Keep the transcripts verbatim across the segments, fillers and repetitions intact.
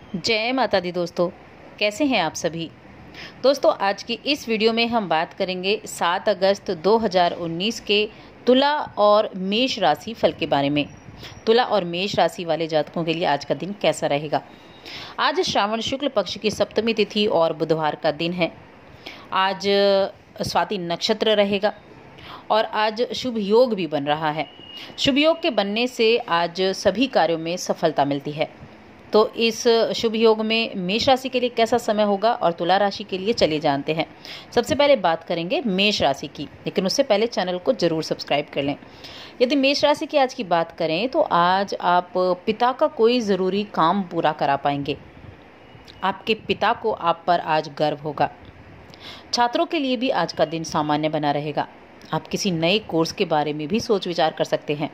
जय माता दी दोस्तों, कैसे हैं आप सभी। दोस्तों, आज की इस वीडियो में हम बात करेंगे सात अगस्त दो हज़ार उन्नीस के तुला और मेष राशि फल के बारे में। तुला और मेष राशि वाले जातकों के लिए आज का दिन कैसा रहेगा। आज श्रावण शुक्ल पक्ष की सप्तमी तिथि और बुधवार का दिन है। आज स्वाति नक्षत्र रहेगा और आज शुभ योग भी बन रहा है। शुभ योग के बनने से आज सभी कार्यों में सफलता मिलती है। तो इस शुभ योग में मेष राशि के लिए कैसा समय होगा और तुला राशि के लिए चलिए जानते हैं। सबसे पहले बात करेंगे मेष राशि की, लेकिन उससे पहले चैनल को जरूर सब्सक्राइब कर लें। यदि मेष राशि की आज की बात करें तो आज आप पिता का कोई ज़रूरी काम पूरा करा पाएंगे। आपके पिता को आप पर आज गर्व होगा। छात्रों के लिए भी आज का दिन सामान्य बना रहेगा। आप किसी नए कोर्स के बारे में भी सोच विचार कर सकते हैं।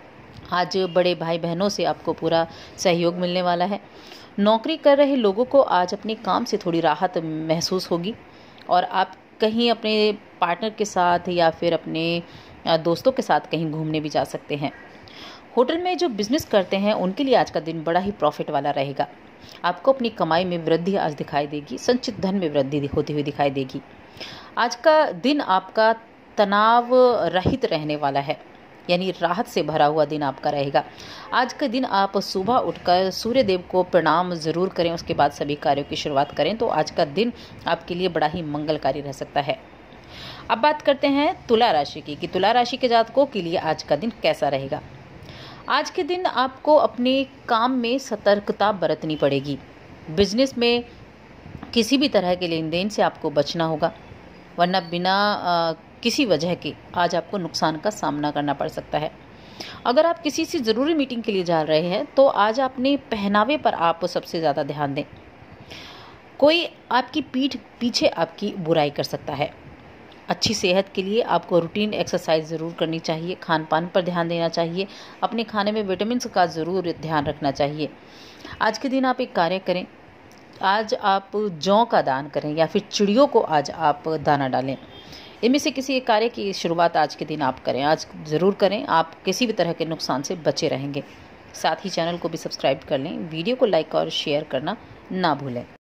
आज बड़े भाई बहनों से आपको पूरा सहयोग मिलने वाला है। नौकरी कर रहे लोगों को आज अपने काम से थोड़ी राहत महसूस होगी और आप कहीं अपने पार्टनर के साथ या फिर अपने दोस्तों के साथ कहीं घूमने भी जा सकते हैं। होटल में जो बिजनेस करते हैं उनके लिए आज का दिन बड़ा ही प्रॉफिट वाला रहेगा। आपको अपनी कमाई में वृद्धि आज दिखाई देगी। संचित धन में वृद्धि होती हुई दिखाई देगी। आज का दिन आपका तनाव रहित रहने वाला है, यानी राहत से भरा हुआ दिन आपका रहेगा। आज के दिन आप सुबह उठकर सूर्य देव को प्रणाम जरूर करें, उसके बाद सभी कार्यों की शुरुआत करें तो आज का दिन आपके लिए बड़ा ही मंगलकारी रह सकता है। अब बात करते हैं तुला राशि की कि तुला राशि के जातकों के लिए आज का दिन कैसा रहेगा। आज के दिन आपको अपने काम में सतर्कता बरतनी पड़ेगी। बिजनेस में किसी भी तरह के लेन देन से आपको बचना होगा, वरना बिना आ, किसी वजह के आज आपको नुकसान का सामना करना पड़ सकता है। अगर आप किसी से ज़रूरी मीटिंग के लिए जा रहे हैं तो आज अपने पहनावे पर आप सबसे ज़्यादा ध्यान दें। कोई आपकी पीठ पीछे आपकी बुराई कर सकता है। अच्छी सेहत के लिए आपको रूटीन एक्सरसाइज ज़रूर करनी चाहिए। खान पान पर ध्यान देना चाहिए। अपने खाने में विटामिन का ज़रूर ध्यान रखना चाहिए। आज के दिन आप एक कार्य करें। आज आप जौ का दान करें या फिर चिड़ियों को आज आप दाना डालें। इनमें से किसी एक कार्य की शुरुआत आज के दिन आप करें। आज ज़रूर करें, आप किसी भी तरह के नुकसान से बचे रहेंगे। साथ ही चैनल को भी सब्सक्राइब कर लें। वीडियो को लाइक और शेयर करना ना भूलें।